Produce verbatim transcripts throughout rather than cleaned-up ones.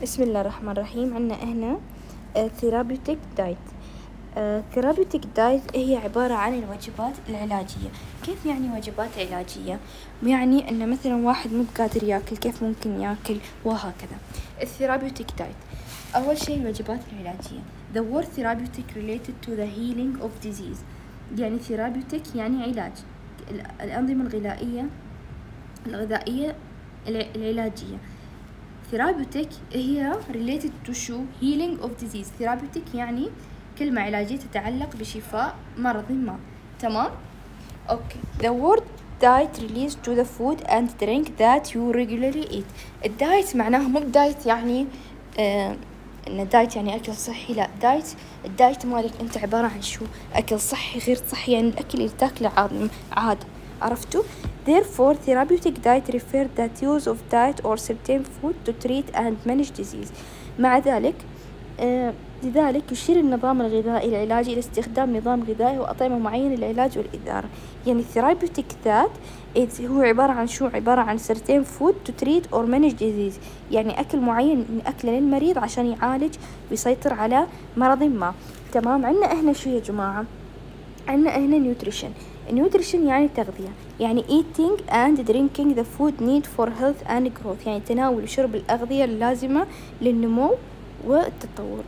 بسم الله الرحمن الرحيم. عنا هنا ثيرابيوتيك دايت. ثيرابيوتيك دايت هي عبارة عن الوجبات العلاجية. كيف يعني وجبات علاجية؟ يعني أن مثلا واحد مو قادر ياكل، كيف ممكن ياكل؟ وهكذا. الثيرابيوتيك دايت أول شيء الوجبات العلاجية. The word therapeutic related to the healing of disease. يعني therapeutic يعني علاج. الأنظمة الغذائية الغذائية العلاجية. therapeutic هي related to show healing of disease. therapeutic يعني كلمة علاجية تتعلق بشفاء مرض ما. تمام؟ أوكي. The word diet relates to the food and drink that you regularly eat. الدايت معناها مو بدايت يعني آه إن دايت يعني أكل صحي، لا. دايت الدايت مالك أنت عبارة عن شو؟ أكل صحي غير صحي، يعني الأكل اللي تاكله عاد عاد عرفتوا؟ Therefore, therapeutic diet refers that use of diet or certain food to treat and manage disease. مع ذلك آه لذلك يشير النظام الغذائي العلاجي إلى استخدام نظام غذائي وأطعمة معينة للعلاج والإدارة. يعني therapeutic diet هو عبارة عن شو؟ عبارة عن certain food to treat or manage disease، يعني أكل معين أكله للمريض عشان يعالج ويسيطر على مرض ما. تمام؟ عنا هنا شو يا جماعة؟ عنا هنا nutrition. nutrition يعني تغذية، يعني eating and drinking the food need for health and growth، يعني تناول وشرب الأغذية اللازمة للنمو والتطور.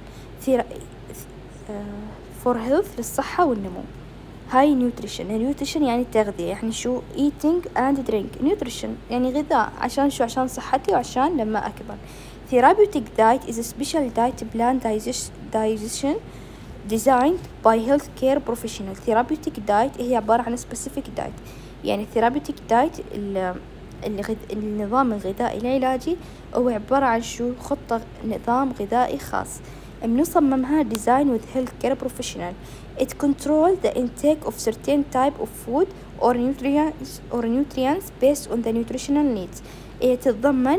for health للصحة والنمو. هاي nutrition. nutrition يعني تغذية، يعني شو؟ eating and drink. nutrition يعني غذاء، عشان شو؟ عشان صحتي وعشان لما أكبر. therapeutic diet is a special diet plan digestion designed by healthcare professional. therapeutic diet هي عبارة عن specific diet، يعني therapeutic diet النظام الغذائي العلاجي هو عبارة عن شو؟ خطة نظام غذائي خاص بنصممها design with healthcare professional. It controls the intake of certain type of food or nutrients or nutrients based on the nutritional needs. هي تتضمن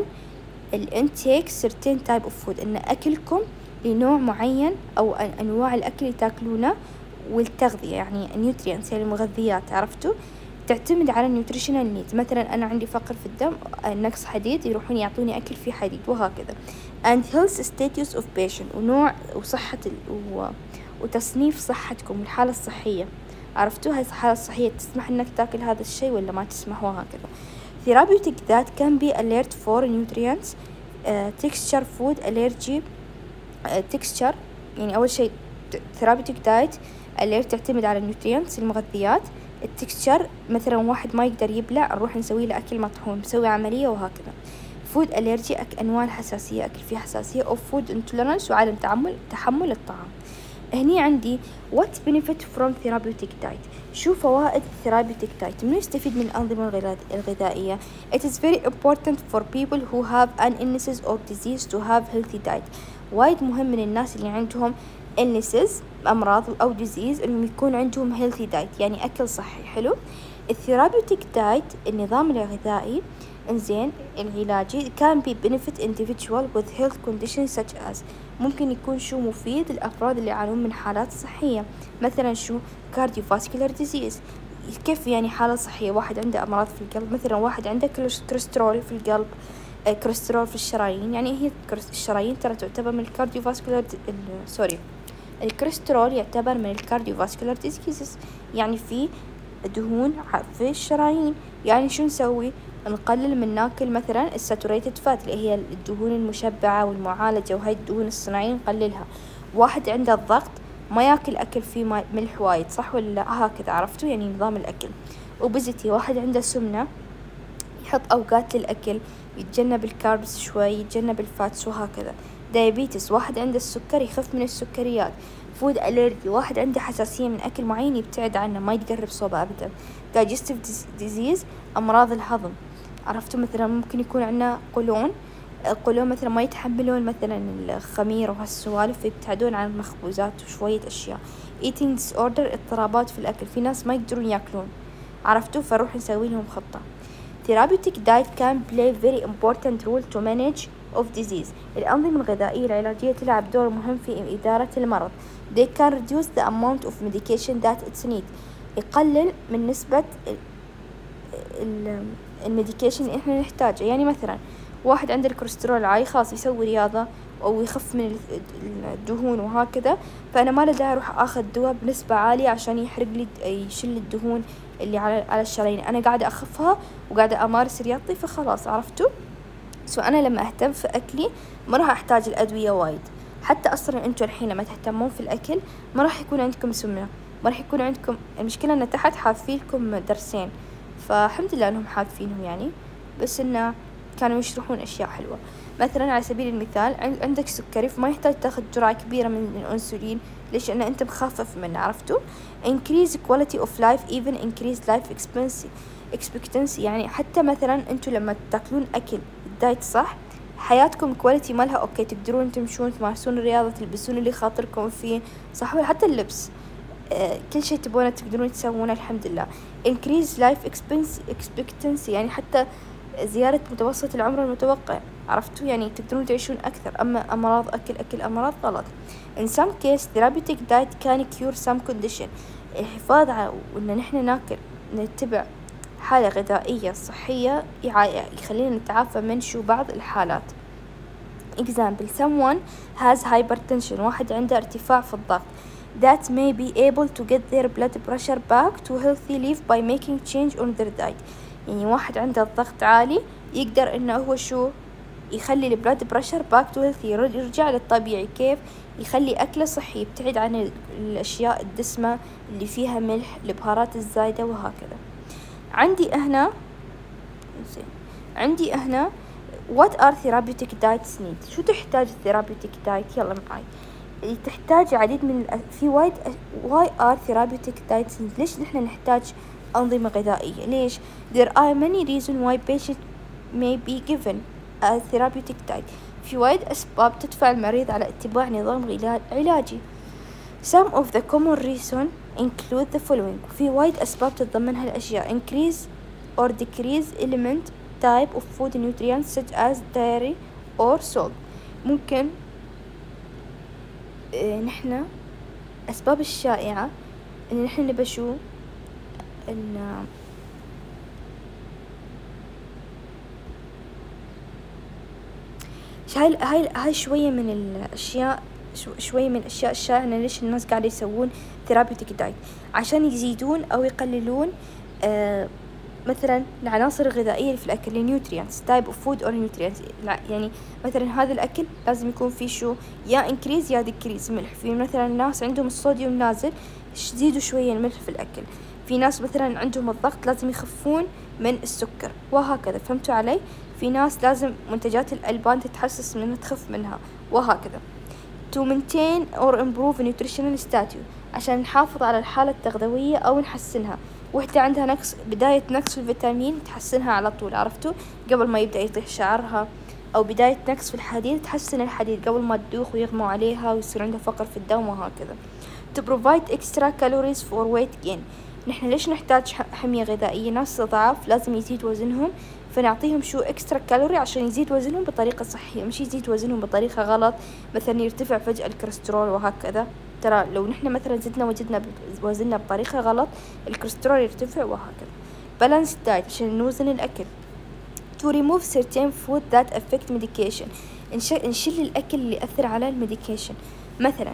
الانتيك certain type of food، إن أكلكم لنوع معين أو أنواع الأكل اللي تاكلونه، والتغذية يعني nutrients يعني المغذيات، عرفتوا؟ تعتمد على النيوتريشنال نيدز. مثلا أنا عندي فقر في الدم، نقص حديد، يروحون يعطوني أكل فيه حديد، وهكذا. and health status of patient، ونوع وصحة و... وتصنيف صحتكم، الحالة الصحية، عرفتوا؟ هاي الحالة الصحية تسمح إنك تاكل هذا الشيء ولا ما تسمح، وهكذا. therapeutic that can be alert for nutrients uh, texture food allergy uh, texture. يعني أول شيء therapeutic diet alert تعتمد على النيوترينتس المغذيات. التكستشر مثلا واحد ما يقدر يبلع، نروح نسوي له أكل مطحون، نسوي عملية، وهكذا. فود أليرجي أنواع الحساسية، أكل فيه حساسية. أو فود انتولرانس وعدم تحمل تحمل الطعام. هني عندي what benefit from therapeutic diet. شو فوائد الثيرابيوتيك دايت؟ منو يستفيد من الأنظمة الغذائية؟ It is very important for people who have an illness or disease to have healthy diet. وايد مهم من الناس اللي عندهم illnesses أمراض أو disease إنهم يكون عندهم healthy diet، يعني أكل صحي. حلو. الثيرابيوتيك دايت النظام الغذائي إنزين العلاجي can be benefit individual with health conditions such as، ممكن يكون شو مفيد للأفراد اللي يعانون من حالات صحية، مثلا شو cardiovascular disease. كيف يعني حالة صحية؟ واحد عنده أمراض في القلب، مثلا واحد عنده كوليسترول في القلب، كوليسترول في الشرايين، يعني هي الشرايين ترى تعتبر من الكارديوفاسكولار سوري الكوليسترول يعتبر من الكارديوفاسكولار ديزيزز، يعني في دهون في الشرايين. يعني شو نسوي؟ نقلل من ناكل مثلا الساتوريتد فات اللي هي الدهون المشبعة والمعالجة، وهاي الدهون الصناعية نقللها. واحد عنده الضغط ما ياكل أكل فيه ملح وايد، صح ولا لا؟ هكذا، عرفتوا يعني نظام الأكل. وبزتي واحد عنده سمنة يحط أوقات للأكل، يتجنب الكاربس شوي، يتجنب الفاتس، وهكذا. دايابيتس واحد عنده السكر يخف من السكريات. فود أليرجي واحد عنده حساسية من أكل معين يبتعد عنه، ما يتقرب صوبه أبدا. digestive disease أمراض الهضم، عرفتوا؟ مثلا ممكن يكون عندنا قولون قولون مثلا ما يتحملون مثلا الخمير وهالسوالف، فيبتعدون عن المخبوزات وشوية أشياء. eating disorder اضطرابات في الأكل، في ناس ما يقدرون يأكلون، عرفتوا؟ فروح نسوي لهم خطة. therapeutic diet can play very important role to manage of disease. الأنظمة الغذائية العلاجية تلعب دور مهم في إدارة المرض. they can reduce the amount of medication that it's need. يقلل من نسبة الميديكيشن اللي احنا نحتاجه. يعني مثلا واحد عنده الكوليسترول عالي خلاص يسوي رياضة أو يخف من الدهون وهكذا، فأنا ما له داعي أروح أخذ دواء بنسبة عالية عشان يحرق لي يشيل الدهون اللي على على الشرايين. أنا قاعدة أخفها وقاعدة أمارس رياضتي، فخلاص عرفتوا. سو أنا لما أهتم في أكلي ما راح أحتاج الأدوية وايد. حتى أصلا أنتوا الحين لما تهتمون في الأكل ما راح يكون عندكم سمنة، ما راح يكون عندكم المشكلة إن تحت حافيلكم درسين، فالحمد لله إنهم حافينهم يعني، بس إنه كانوا يشرحون أشياء حلوة. مثلا على سبيل المثال عندك سكري فما يحتاج تاخذ جرعة كبيرة من الأنسولين، ليش؟ لأن أنت مخفف منه، عرفتوا. increase quality of life even increase life expectancy expectancy يعني حتى مثلا أنتوا لما تاكلون أكل الدايت صح، حياتكم كواليتي مالها أوكي، تقدرون تمشون تمارسون الرياضة، تلبسون اللي خاطركم فيه صح، حتى اللبس آه، كل شيء تبونه تقدرون تسوونه الحمد لله. increase life expectancy يعني حتى زيادة متوسط العمر المتوقع، عرفتوا، يعني تقدرون تعيشون أكثر. أما أمراض أكل أكل أمراض غلط. in some case therapeutic diet can cure some condition. الحفاظ على وإن نحن ناكل نتبع حالة غذائية صحية يخلينا نتعافى من شو بعض الحالات. example someone has hypertension، واحد عنده ارتفاع في الضغط، that may be able to get their blood pressure back to healthy life by making change on their diet. يعني واحد عنده الضغط عالي يقدر انه هو شو يخلي البلاد بريشر باك تو هيلثي، يرجع للطبيعي. كيف؟ يخلي أكله صحي، يبتعد عن الأشياء الدسمة اللي فيها ملح، البهارات الزايدة وهكذا. عندي هنا زين عندي هنا what are therapeutic diets need. شو تحتاج therapeutic diet؟ يلا معاي. تحتاج عديد من في وايد why are therapeutic diets need. ليش نحن نحتاج أنظمة غذائية؟ ليش؟ there are many reasons why patient may be given a therapeutic diet. في وايد أسباب تدفع المريض على اتباع نظام علاجي. some of the common reasons include the following. في وايد أسباب تتضمن هالأشياء: increase or decrease element type of food nutrients such as dairy or salt. ممكن اه نحن أسباب الشائعة إن نحن نبى شو إن هاي هاي هاي شوية من الأشياء شوية من الأشياء الشائعة إن ليش الناس قاعدة يسوون ثيرابيوتيك دايت عشان يزيدون أو يقللون آه مثلا العناصر الغذائية اللي في الأكل، النيوتريانتس تايب اوف فود أو نيوتريانتس. يعني مثلا هذا الأكل لازم يكون فيه شو يا انكريز يا ديكريز ملح. في مثلا ناس عندهم الصوديوم نازل يزيدوا شوية الملح في الأكل. في ناس مثلا عندهم الضغط لازم يخفون من السكر وهكذا. فهمتوا علي؟ في ناس لازم منتجات الألبان تتحسس منها تخف منها وهكذا. to maintain or improve nutritional status عشان نحافظ على الحالة التغذوية أو نحسنها. وحدة عندها نقص بداية نقص في الفيتامين تحسنها على طول، عرفتوا؟ قبل ما يبدأ يطيح شعرها. أو بداية نقص في الحديد تحسن الحديد قبل ما تدوخ ويغموا عليها ويصير عندها فقر في الدم وهكذا. to provide extra calories for weight gain. نحن ليش نحتاج حمية غذائية؟ ناس ضعاف لازم يزيد وزنهم، فنعطيهم شو اكسترا كالوري عشان يزيد وزنهم بطريقة صحية، مش يزيد وزنهم بطريقة غلط، مثلا يرتفع فجأة الكوليسترول وهكذا. ترى لو نحن مثلا زدنا وزننا وزننا بطريقة غلط الكوليسترول يرتفع وهكذا. بالانس دايت عشان نوزن الأكل. to remove certain food that affect medication. نشيل الأكل اللي يأثر على الميديكيشن. مثلا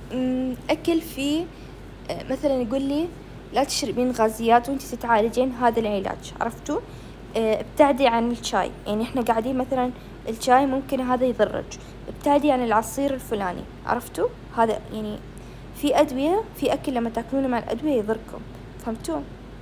أكل فيه مثلا يقول لي لا تشربين غازيات وانت تتعالجين هذا العلاج، عرفتوا؟ ابتعدي عن الشاي، يعني احنا قاعدين مثلا الشاي ممكن هذا يضرك، ابتعدي عن العصير الفلاني، عرفتوا؟ هذا يعني في أدوية في أكل لما تاكلونه مع الأدوية يضركم، فهمتوا؟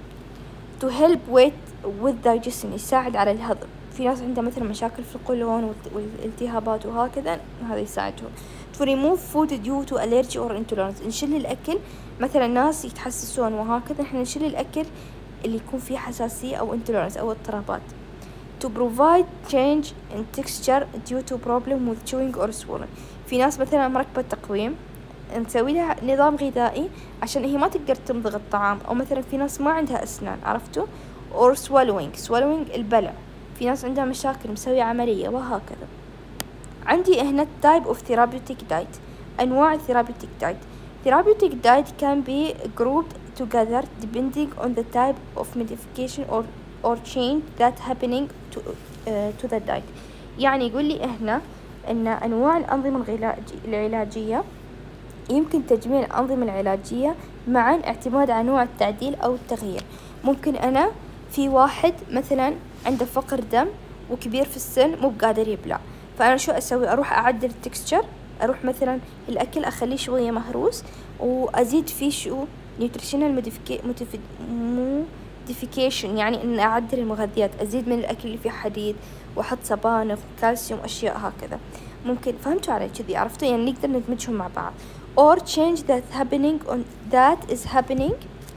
to help weight with digestion يساعد على الهضم. في ناس عندها مثلا مشاكل في القولون والالتهابات وهكذا، هذا يساعدهم. to remove food due to allergy or intolerance نشيل الأكل، مثلا ناس يتحسسون وهكذا، احنا نشيل الأكل اللي يكون فيه حساسية أو intolerance أو اضطرابات. to provide change in texture due to problem with chewing or swallowing. في ناس مثلا مركبة تقويم نسوي لها نظام غذائي عشان هي ما تقدر تمضغ الطعام، أو مثلا في ناس ما عندها أسنان، عرفتوا؟ or swallowing swallowing البلع. في ناس عندها مشاكل مسوي عملية وهكذا. عندي هنا type of therapeutic diet. أنواع therapeutic diet. therapeutic diet can be grouped together depending on the type of modification or or change that happening to uh, to the diet. يعني يقول لي هنا ان انواع الانظمة العلاجية يمكن تجميع الانظمة العلاجية معا اعتماد على نوع التعديل او التغيير. ممكن انا في واحد مثلا عنده فقر دم وكبير في السن مو بقادر يبلع، فانا شو اسوي؟ اروح اعدل التكستشر، اروح مثلا الاكل اخليه شوية مهروس وازيد فيه شو نيوتريشنال موديفيكيشن، يعني ان اعدل المغذيات، ازيد من الاكل اللي فيه حديد واحط سبانخ وكالسيوم اشياء هكذا. ممكن فهمتوا علي كذي؟ عرفتوا؟ يعني نقدر ندمجهم مع بعض. or change that happening on that is happening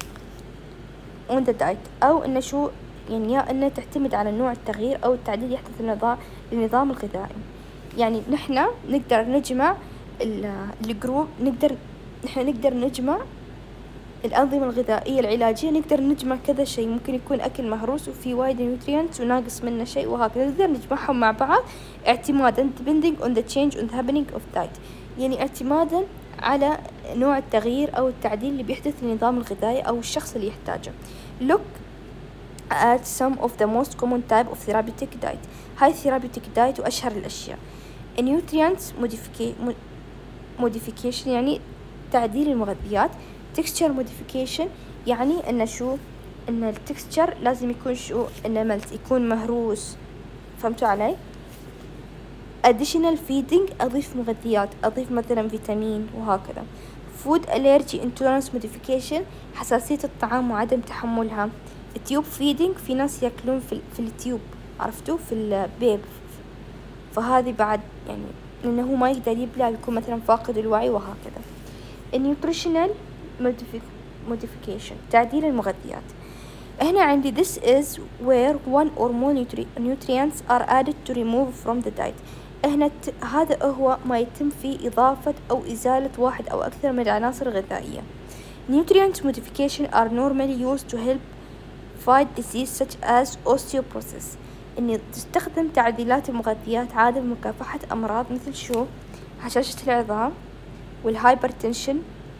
on the diet، او انه شو يعني يا انه تعتمد على نوع التغيير او التعديل يحدث النظام للنظام الغذائي. يعني نحنا نقدر نجمع الجروب، نقدر نحنا نقدر نجمع الأنظمة الغذائية العلاجية، نقدر نجمع كذا شيء، ممكن يكون أكل مهروس وفي وايد نيوترينتس وناقص منه شيء وهكذا، نقدر نجمعهم مع بعض اعتمادا depending on the change on the happening of diet، يعني اعتمادا على نوع التغيير أو التعديل اللي بيحدث للنظام الغذائي أو الشخص اللي يحتاجه. look at some of the most common type of therapeutic diet. هاي therapeutic diet وأشهر الأشياء. nutrients modification يعني تعديل المغذيات. texture modification يعني إن شو إن التكستشر لازم يكون شو إنه ملت يكون مهروس، فهمتوا علي؟ additional feeding أضيف مغذيات، أضيف مثلا فيتامين وهكذا. food allergy intolerance modification حساسية الطعام وعدم تحملها. tube feeding في ناس يأكلون في, في التيوب، عرفتوا؟ في البيب، فهذه بعد يعني إنه هو ما يقدر يبلع، يكون مثلا فاقد الوعي وهكذا. nutritional modification تعديل المغذيات. هنا عندي this is where one or more nutrients are added to remove from the diet. هنا هذا هو ما يتم فيه إضافة أو إزالة واحد أو أكثر من العناصر الغذائية. nutrient modification are normally used to help fight disease such as osteoporosis. إن تستخدم تعديلات المغذيات عادة لمكافحة أمراض مثل شو هشاشة العظام والهايبرتنشن،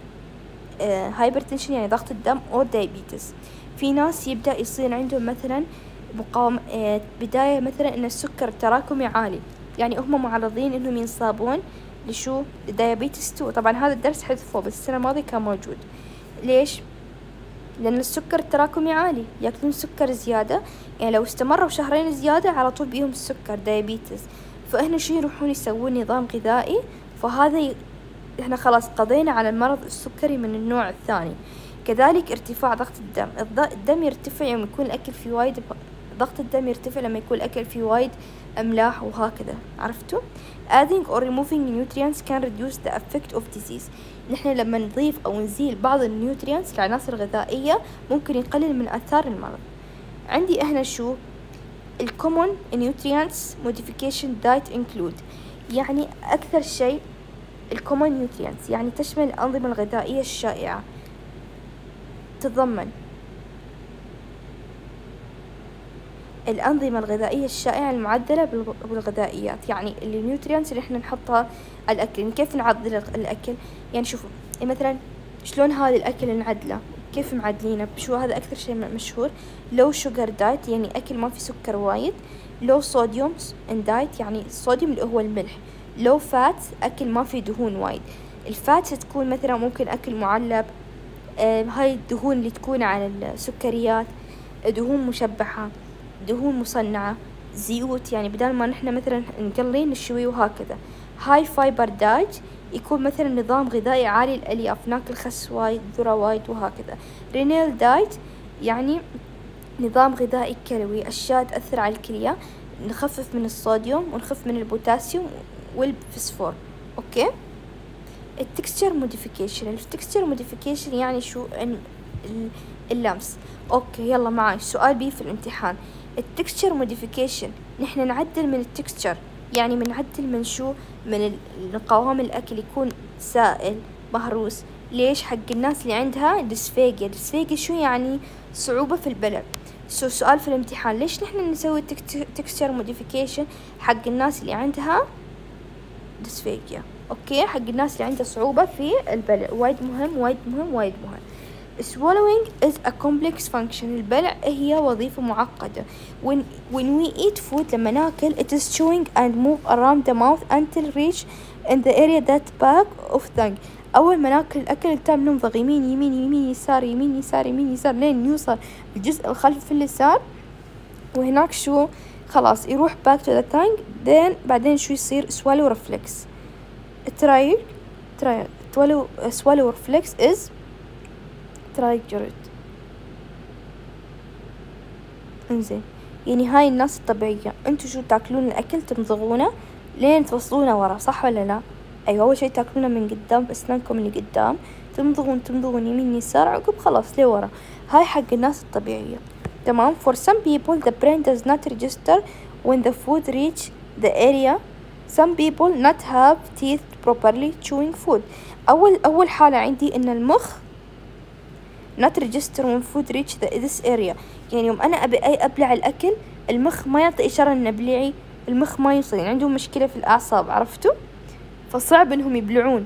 هايبرتنشن يعني ضغط الدم أو دايابيتس. في ناس يبدأ يصير عندهم مثلا مقاومة بداية مثلا إن السكر التراكمي عالي، يعني هم معرضين إنهم ينصابون لشو دايابيتس تو. طبعا هذا الدرس حذفوه بس السنة الماضية كان موجود. ليش؟ لأن السكر التراكمي عالي، يأكلون سكر زيادة، يعني لو استمروا شهرين زيادة على طول بيهم السكر دايابيتس. فهنا شو يروحون يسوون نظام غذائي، فهذا ي... احنا خلاص قضينا على المرض السكري من النوع الثاني. كذلك ارتفاع ضغط الدم، الدم يرتفع لما يكون الأكل فيه وايد، ضغط الدم يرتفع لما يكون الأكل فيه وايد أملاح وهكذا، عرفتوا؟ adding or removing nutrients can reduce the effect of disease. نحن لما نضيف أو نزيل بعض النيوترينتس العناصر الغذائية ممكن يقلل من آثار المرض. عندي هنا شو الcommon nutrients modification diet include، يعني أكثر شيء الcommon nutrients يعني تشمل الأنظمة الغذائية الشائعة، تتضمن الأنظمة الغذائية الشائعة المعدلة بالغذائيات، يعني النيوترينتس اللي احنا نحطها على الأكل. يعني كيف نعدل الأكل؟ يعني شوفوا مثلا شلون هذا الأكل نعدله، كيف معدلينه، بشو هذا أكثر شيء مشهور. لو شوجر دايت يعني أكل ما في سكر وايد. لو صوديوم دايت يعني الصوديوم اللي هو الملح. لو فات أكل ما في دهون وايد. الفات تكون مثلا ممكن أكل معلب، آه هاي الدهون اللي تكون على السكريات، دهون مشبعة، دهون مصنعة، زيوت، يعني بدل ما نحن مثلا نقلي نشوي وهكذا. هاي فايبر دايت يكون مثلا نظام غذائي عالي الألياف، ناكل خس وايد، ذرة وايد وهكذا. رينيل دايت يعني نظام غذائي كلوي، أشياء تأثر على الكلية، نخفف من الصوديوم ونخفف من البوتاسيوم والفسفور. أوكي. التكستشر موديفيكيشن، التكستشر موديفيكيشن يعني شو اللمس. أوكي يلا معي سؤال بيه في الامتحان. التكستشر موديفيكيشن نحن نعدل من التكستشر، يعني بنعدل من شو من القوام الأكل يكون سائل مهروس. ليش؟ حق الناس اللي عندها ديسفاجيا. ديسفاجيا شو يعني؟ صعوبة في البلع. سو سؤال في الامتحان ليش نحن نسوي تكستشر موديفيكيشن حق الناس اللي عندها ديسفاجيا؟ اوكي، حق الناس اللي عندها صعوبة في البلع. وايد مهم وايد مهم وايد مهم. swallowing is a complex function. البلع هي وظيفة معقدة. when when we eat food لما ناكل it is chewing and move around the mouth until reach in the area that back of tongue. أول ما ناكل الأكل التام نمضغ يمين يمين يمين يسار يمين يسار يمين يسار لين يوصل الجزء الخلفي في اللسان، وهناك شو خلاص يروح back to the tongue. then بعدين شو يصير swallow reflex. try try swallow swallow reflex is triggered. انزين يعني هاي الناس الطبيعية، انتو شو تاكلون الأكل تمضغونه لين توصلونه ورا، صح ولا لا؟ أيوة، أول شي تاكلونه من قدام بأسنانكم اللي قدام، تمضغون تمضغون يمين يسار عقب خلاص لورا. هاي حق الناس الطبيعية، تمام. for some people the brain does not register when the food reach the area. some people not have teeth properly chewing food. أول أول حالة عندي إن المخ not register when food reach the this area، يعني يوم أنا أبي أي أبلع الأكل المخ ما يعطي إشارة إن أبلعي، المخ ما يوصل، يعني عندهم مشكلة في الأعصاب، عرفتوا؟ فصعب إنهم يبلعون،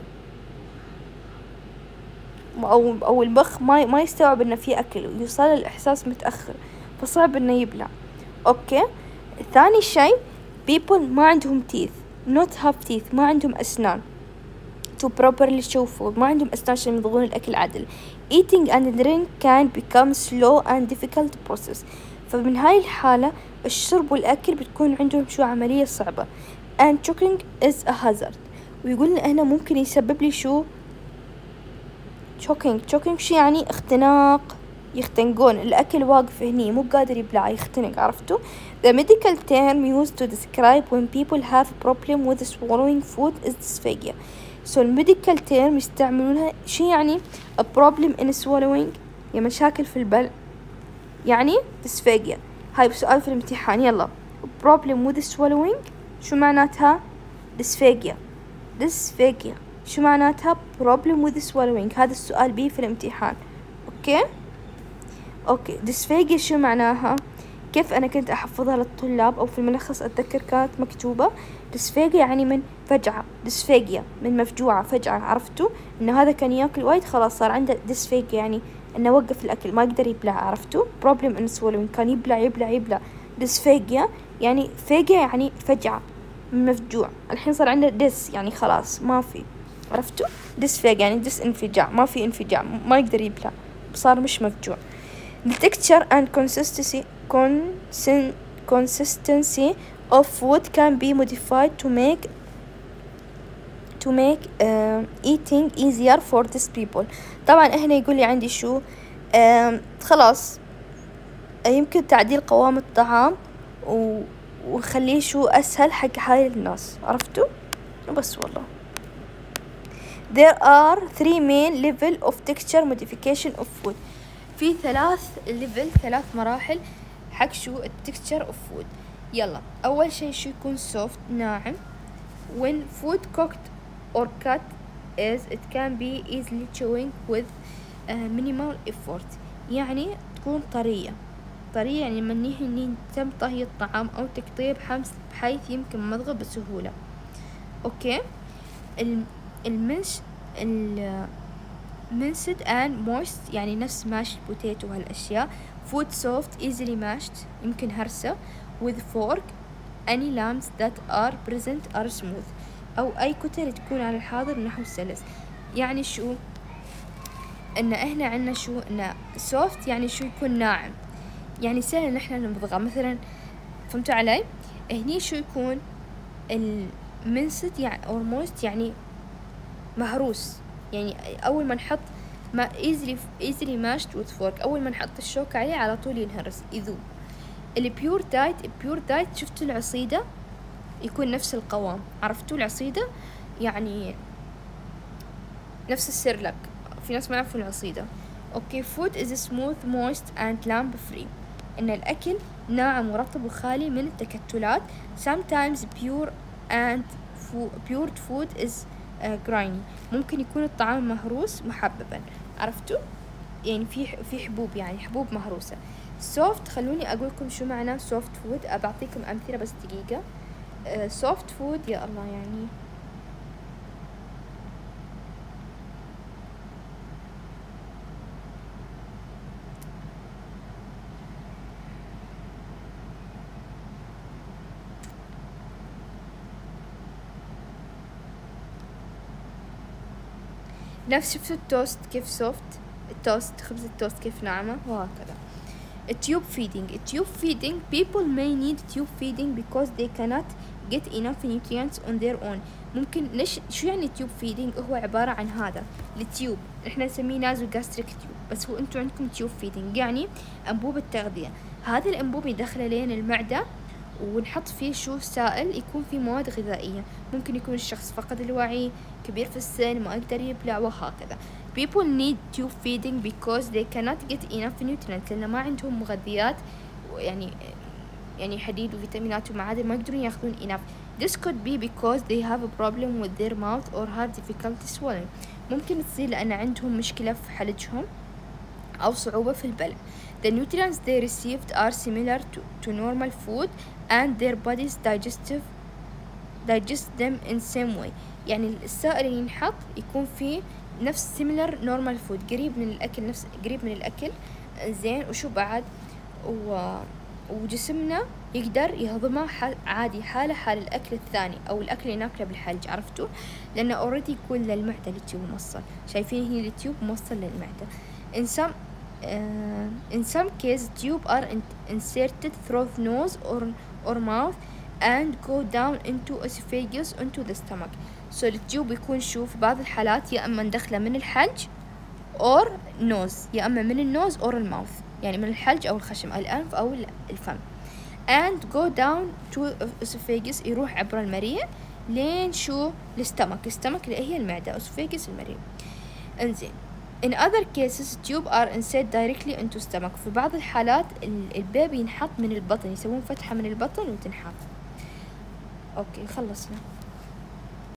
أو أو المخ ما ما يستوعب إن في أكل ويوصل الإحساس متأخر، فصعب إنه يبلع. أوكي. ثاني شيء people ما عندهم teeth not have teeth، ما عندهم أسنان to properly chew food، ما عندهم أسنان عشان يمضغون الأكل عدل. eating and drink can become slow and difficult process. فمن هاي الحالة الشرب والأكل بتكون عندهم شو عملية صعبة. and choking is a hazard. ويقولنا هنا ممكن يسبب لي شو choking. choking شو يعني اختناق، يختنقون الأكل واقف هني مو قادر يبلع يختنق، عرفتوا؟ the medical term used to describe when people have problem with swallowing food is dysphagia. so الميديكال تيرم يستعملونها شي يعني a problem in swallowing، يا مشاكل في البلع، يعني dysphagia. هاي بسؤال في الامتحان، يلا problem with swallowing شو معناتها؟ dysphagia. dysphagia شو معناتها؟ problem with swallowing. هذا السؤال بيه في الامتحان. اوكي اوكي dysphagia شو معناها؟ كيف أنا كنت أحفظها للطلاب أو في الملخص أتذكر كانت مكتوبة dysphagia يعني من فجعة، dysphagia من مفجوعة فجعة، عرفتوا؟ إنه هذا كان ياكل وايد خلاص صار عنده dysphagia يعني إنه وقف الأكل ما يقدر يبلع، عرفتوا؟ problem in swallowing كان يبلع يبلع يبلع. dysphagia يعني فاجع يعني فجعة من مفجوع، الحين صار عنده ديس يعني خلاص ما في، عرفتوا؟ dysphagia يعني ديس انفجاع، ما في انفجاع ما يقدر يبلع صار مش مفجوع. the texture and consistency consistency of food can be modified to make to make uh, eating easier for these people. طبعا هنا يقول لي عندي شو uh, خلاص يمكن تعديل قوام الطعام و وخليه شو أسهل حق هاي الناس، عرفتوا؟ بس والله. there are three main level of texture modification of food. في ثلاث level ثلاث مراحل حق شو التكستشر اوف فود. يلا اول شيء شو يكون soft ناعم. when food cooked or cut is it can be easily chewing with uh, minimal effort، يعني تكون طرية طرية يعني منيه اني تم طهي الطعام او تقطيع بحمس بحيث يمكن مضغه بسهولة. اوكي. المنش minced and moist يعني نفس mashed potato وهالاشياء. food soft easily mashed يمكن هرسة. with fork any lumps that are present are smooth، او اي كتل تكون على الحاضر نحو سلس. يعني شو ان احنا عنا شو ان soft يعني شو يكون ناعم، يعني سهل ان احنا نمضغه مثلا، فهمتوا علي؟ هني شو يكون المنسد يعني or moist يعني مهروس، يعني اول ما نحط ما easily easily mashed with fork، اول ما نحط الشوكة عليه على طول ينهرس يذوب. البيور دايت البيور دايت شفتوا العصيدة يكون نفس القوام، عرفتوا العصيدة يعني نفس السيرلك، في ناس ما يعرفوا العصيدة. اوكي. food is smooth moist and lump free، ان الاكل ناعم ورطب وخالي من التكتلات. sometimes pure and pure food is uh, grainy، ممكن يكون الطعام مهروس محببا، عرفتوا؟ يعني في في حبوب يعني حبوب مهروسة. soft خلوني اقول لكم شو معناه soft food، ابعطيكم امثلة بس دقيقة. uh, soft food يا الله يعني نفس شفتوا التوست كيف سوفت، التوست خبز التوست كيف ناعمة، وهكذا. tube feeding. tube feeding people may need tube feeding because they cannot get enough nutrients on their own. ممكن ليش شو يعني tube feeding؟ هو عبارة عن هذا التيوب، احنا نسميه نازو gastric tube، بس هو انتو عندكم tube feeding يعني انبوب التغذية. هذا الانبوب يدخله لين المعدة ونحط فيه شو سائل يكون فيه مواد غذائية. ممكن يكون الشخص فقد الوعي، كبير في السن، ما يقدر يبلع، وهكذا. people need tube feeding because they cannot get enough nutrients، لأن ما عندهم مغذيات يعني يعني حديد وفيتامينات ومعادن، ما يقدرون ياخذون enough. this could be because they have a problem with their mouth or have difficulty swallowing. ممكن تصير لأن عندهم مشكلة في حلجهم أو صعوبة في البلع. the nutrients they received are similar to, to normal food and their bodies digestive digest them in same way. يعني السائل اللي ينحط يكون فيه نفس similar normal food، قريب من الأكل، نفس قريب من الأكل زين. وشو بعد و... وجسمنا يقدر يهضمه حال عادي، حاله حال الأكل الثاني أو الأكل اللي ناكله بالحلج، عرفتوا؟ لأنه already يكون للمعدة التيوب موصل، شايفين هي التيوب موصل للمعدة. in some uh, in some cases tube are inserted through nose or or mouth and go down into esophagus into the stomach. so التيوب يكون شو في بعض الحالات يا اما ندخله من الحلج or nose، يا اما من النوز or الماوث، يعني من الحلج او الخشم، الانف او الفم. and go down to esophagus، يروح عبر المريء لين شو الستمك، الستمك اللي هي المعدة، esophagus المريء. انزين in other cases tube are inserted directly into stomach. في بعض الحالات البيبي ينحط من البطن، يسوون فتحة من البطن وتنحط. اوكي خلصنا.